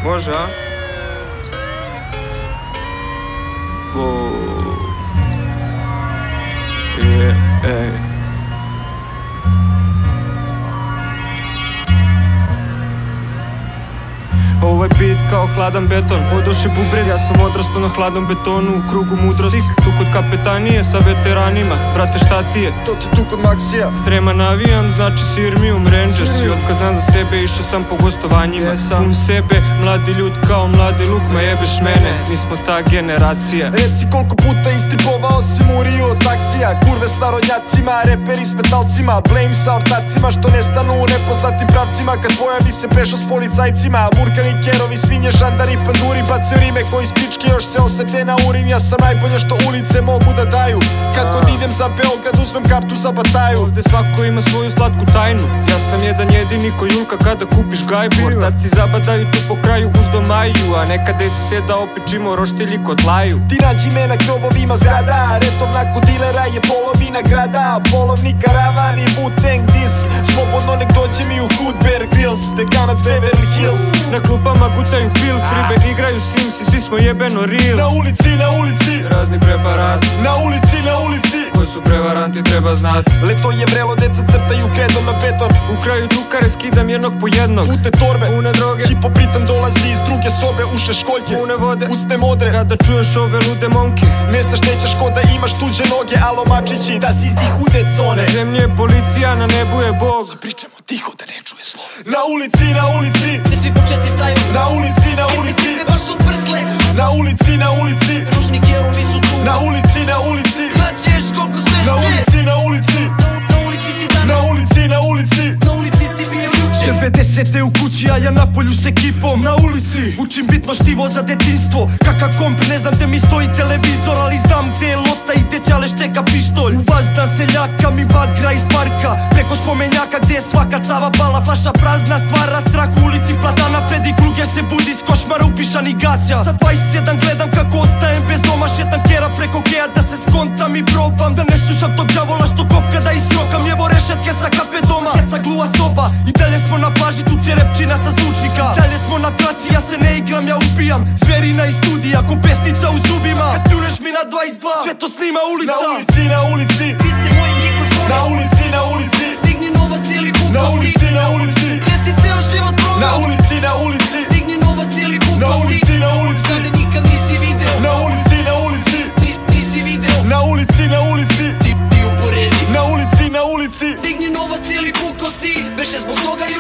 Može, a? Ovo je beat kao hladan beton, odoše bubrez. Ja sam odrastao na hladnom betonu, u krugu mudrosti. Tu kod kapetanije sa veteranima, brate šta ti je? To ti tu kod Maksija. Strema navijam, znači Sirmium Rangers. I otkazan za sebe, išao sam po gostovanjima. Pun sebe, mladi ljud kao mladi luk. Ma jebeš mene, mi smo ta generacija. Reci koliko puta istripovao si Muriju od taksija. Kurve s narodnjacima, reperi s metalcima. Blame sa ortacima što nestanu u nepoznatim pravcima. Kad pojavi se peša s policajcima. Murkani kerovi, svinje, žandari, panduri. Bace rime koji spičke još se osete na urin. Ja sam najbolje što ulice mogu da daju. Kad god idem za Beograd uzmem kartu za Bataju. Ovde svako ima svoju slatku tajnu. Ja sam jedan jedini ko Julka kada kupiš gajbu. Ortaci zabadaju tu po kraju uz domaju. A nekada si se da opečimo roštilji kod laju. Ti nađi me na krovovima zgrada. Retovna kod dilera je polovina grada. Polovni karavan i Wu-Tang disk. Slobodno nek dođe mi u Hood Bear Grylls. Dekanac Beverly Hills. Na klupama gutaju pils, ribe igraju Sims i svi smo jebeno real. Na ulici, na ulici, razni preparati. na ulici, na ulici. Ko su prevaranti treba znati. Leto je vrelo, deca crtaju kredom na beton. U kraju dukare skidam jednog po jednog. Pute torbe, pune droge. Hipopitan dolazi iz druge sobe, uše školjke, pune vode, usne modre. Kada čuješ ove lude momke, ne znaš nećeš ko da imaš tuđe noge. Alo mačići, da si iz tih hude cone. Na zemlji je policija, na nebu je Bog. Si pričamo tiho da ne čuje slovo. Na ulici, na ulici, gde svi početi staju. na ulici, na ulici, ne baš su prsle. na ulici, na ulici, ružni kerovi su tu. na ulici, na ulici, značiš koliko sve na ulici, na ulici, na ulici si danas, na ulici, na ulici, na ulici si bio juče. 90-te u kući, a ja na polju s ekipom. Na ulici učim bitno štivo za detinstvo. Kaka komp, ne znam gde mi stoji televizor, ali znam gde je lota i gde ćale šteka pištolj. Uvazdan seljaka mi bagra iz parka, preko spomenjaka gde je svaka cava pala. Flaša prazna stvara strah u ulici platana. Freddy Krueger se budi s košmara upišani gaća. Sa 27 gledam kako ostajem bez doma. Šetam kera preko geja da se skontam i probam da ne slušam tog đavola što kopka da isrokam. Jevo rešetke sa kape doma, djeca gluva soba. I dalje smo na plaži, tu Čerepčina sa zvučnika. Dalje smo na traci, ja se ne igram, ja ubijam. Zverina iz studija, ko pesnica u zubima. Kad pljuneš mi na 22, sve to snima ulica. Na ulici, na ulici, vi ste moji mikrofoni. na ulici, na ulici, stigni novac ili buka na ulici, na ulici, gde si ceo život proveo. na ulici, na ulici, stigni novac ili buka na ulici, na ulici, kada nikad nisi video. na ulici, na ulici, nisi video. na ulici, na ulici, ti uporedi. na ulici, na ulici. Stigni novac ili buko si, beše zbog toga